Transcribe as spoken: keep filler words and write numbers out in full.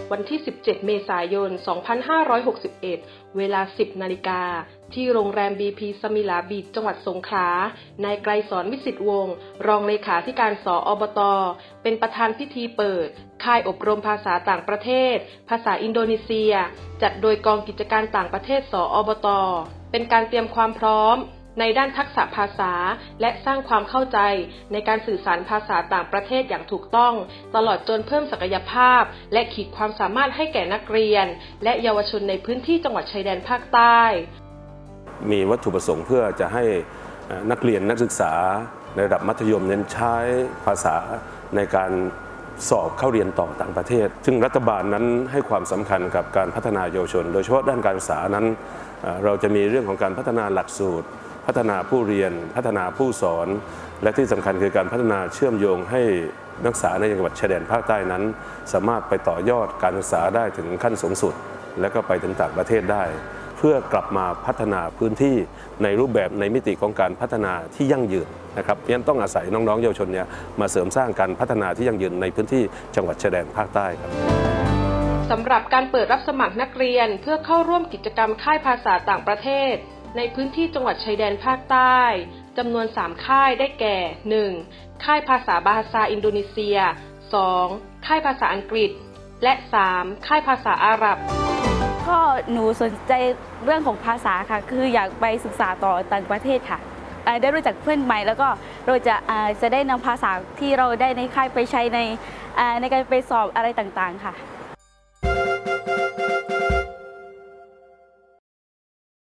วันที่ สิบเจ็ด เมษายน สองพันห้าร้อยหกสิบเอ็ด เวลา สิบ นาฬิกา ที่โรงแรม บี พี สมิลาบีช จังหวัดสงขลานายไกรสอนวิสิทธิ์วงศ์ รองเลขาธิการสอบต.เป็นประธานพิธีเปิดค่ายอบรมภาษาต่างประเทศภาษาอินโดนีเซียจัดโดยกองกิจการต่างประเทศสอบต.เป็นการเตรียมความพร้อมในด้านทักษะภาษาและสร้างความเข้าใจในการสื่อสารภาษาต่างประเทศอย่างถูกต้องตลอดจนเพิ่มศักยภาพและขีดความสามารถให้แก่นักเรียนและเยาวชนในพื้นที่จังหวัดชายแดนภาคใต้มีวัตถุประสงค์เพื่อจะให้นักเรียนนักศึกษาในระดับมัธยมเน้นใช้ภาษาในการสอบเข้าเรียนต่อต่างประเทศซึ่งรัฐบาลนั้นให้ความสำคัญกับการพัฒนาเยาวชนโดยเฉพาะด้านการศึกษานั้นเราจะมีเรื่องของการพัฒนาหลักสูตรพัฒนาผู้เรียนพัฒนาผู้สอนและที่สำคัญคือการพัฒนาเชื่อมโยงให้นักศึกษาในจังหวัดชายแดนภาคใต้นั้นสามารถไปต่อยอดการศึกษาได้ถึงขั้นสูงสุดและก็ไปถึงต่างประเทศได้เพื่อกลับมาพัฒนาพื้นที่ในรูปแบบในมิติของการพัฒนาที่ยั่งยืนนะครับเพราะฉะนั้นต้องอาศัยน้องๆเยาวชนเนี่ยมาเสริมสร้างการพัฒนาที่ยั่งยืนในพื้นที่จังหวัดชายแดนภาคใต้ครับสำหรับการเปิดรับสมัครนักเรียนเพื่อเข้าร่วมกิจกรรมค่ายภาษาต่างประเทศในพื้นที่จังหวัดชายแดนภาคใต้จำนวนสามค่ายได้แก่ หนึ่ง ค่ายภาษาบาฮาซาอินโดนีเซีย สอง ค่ายภาษาอังกฤษและ สาม ค่ายภาษาอาหรับก็หนูสนใจเรื่องของภาษาค่ะคืออยากไปศึกษาต่อต่างประเทศค่ะได้รู้จักเพื่อนใหม่แล้วก็เราจะจะได้นำภาษาที่เราได้ในค่ายไปใช้ในในการไปสอบอะไรต่างๆค่ะ